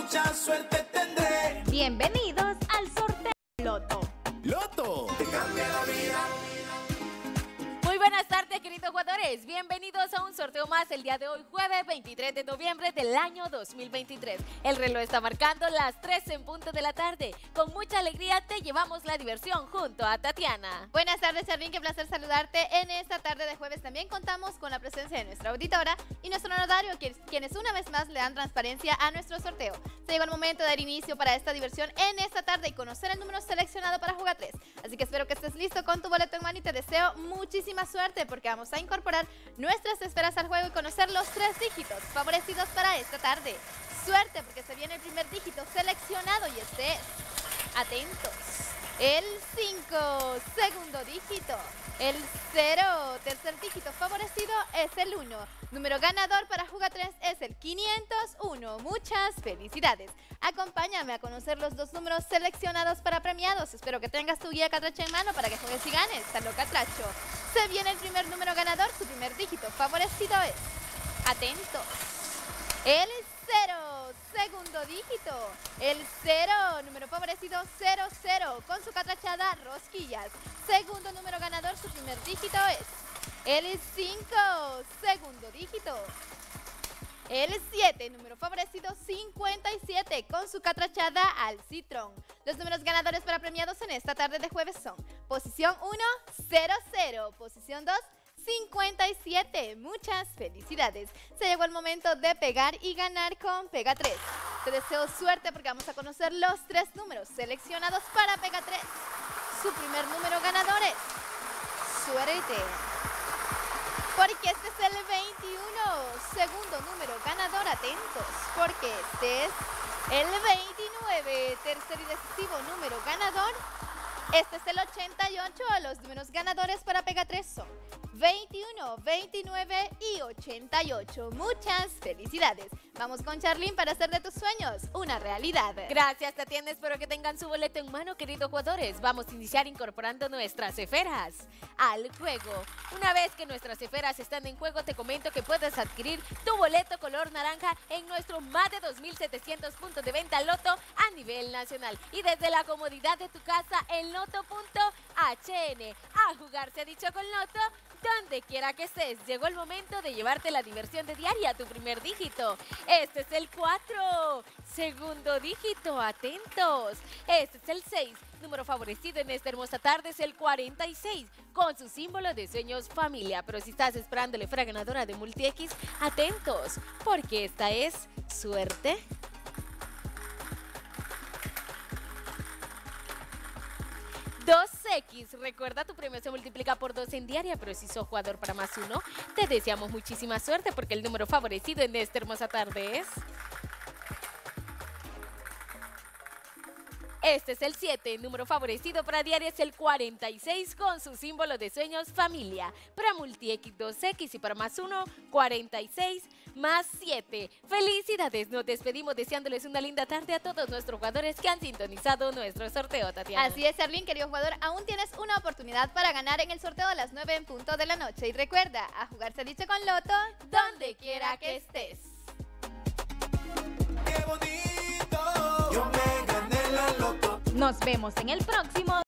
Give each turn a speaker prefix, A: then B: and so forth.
A: mucha suerte tendré.
B: Bienvenidos al sorteo Loto.
A: Loto te cambia la vida.
C: Muy buenas tardes, queridos jugadores. Bienvenidos a un sorteo más el día de hoy, jueves 23 de noviembre del año 2023. El reloj está marcando las 3 en punto de la tarde. Con mucha alegría te llevamos la diversión junto a Tatiana.
D: Buenas tardes, Charlín. Qué placer saludarte. En esta tarde de jueves también contamos con la presencia de nuestra auditora y nuestro notario, quienes una vez más le dan transparencia a nuestro sorteo. Se llegó el momento de dar inicio para esta diversión en esta tarde y conocer el número seleccionado para Juga 3. Así que espero que estés listo con tu boleto en mano y te deseo muchísima suerte porque vamos a incorporar nuestras esferas al juego y conocer los 3 dígitos favorecidos para esta tarde. Suerte porque se viene el primer dígito seleccionado y este es, atentos, el 5, segundo dígito, el 0, tercer dígito favorecido es el 1. Número ganador para Juga 3 es el 501. Muchas felicidades. Acompáñame a conocer los 2 números seleccionados para premiados. Espero que tengas tu guía catracho en mano para que juegues y ganes. ¡Salud, catracho! Se viene el primer número ganador. Su primer dígito favorecido es, atentos, el 0, segundo dígito, el 0, número favorecido 00, con su catrachada rosquillas. Segundo número ganador, su primer dígito es el 5, segundo dígito. El 7, número favorecido 57, con su catrachada al citrón. Los números ganadores para premiados en esta tarde de jueves son posición 1, 00, posición 2, 57. Muchas felicidades. Se llegó el momento de pegar y ganar con Pega 3. Te deseo suerte porque vamos a conocer los 3 números seleccionados para Pega 3. Su primer número ganador es, suerte, porque este es el 21. Segundo número ganador, atentos, porque este es el 29. Tercer y decisivo número ganador, este es el 88. Los números ganadores para Pega 3 son 21, 29 y 88. Muchas felicidades. Vamos con Charlín para hacer de tus sueños una realidad.
C: Gracias, Tatiana. Espero que tengan su boleto en mano, queridos jugadores. Vamos a iniciar incorporando nuestras esferas al juego. Una vez que nuestras esferas están en juego, te comento que puedes adquirir tu boleto color naranja en nuestro más de 2.700 puntos de venta Loto a nivel nacional. Y desde la comodidad de tu casa en Loto.hn. A jugar se ha dicho con Loto. Donde quiera que estés, llegó el momento de llevarte la diversión de diaria, tu primer dígito. Este es el 4, segundo dígito, atentos. Este es el 6, número favorecido en esta hermosa tarde es el 46, con su símbolo de sueños familia. Pero si estás esperando la esfera ganadora de MultiX, atentos, porque esta es suerte. 2X, recuerda, tu premio se multiplica por 2 en diaria, pero si sos jugador para más 1, te deseamos muchísima suerte porque el número favorecido en esta hermosa tarde es, este es el 7, número favorecido para diaria es el 46, con su símbolo de sueños familia. Para MultiX 2X y para más 1, 46 más 7. Felicidades, nos despedimos deseándoles una linda tarde a todos nuestros jugadores que han sintonizado nuestro sorteo, Tatiana.
D: Así es, Charlín, querido jugador, aún tienes una oportunidad para ganar en el sorteo a las 9 en punto de la noche. Y recuerda, a jugar se dice con Loto, donde quiera que estés.
A: ¡Qué bonito! Yo me gané la Loto.
B: Nos vemos en el próximo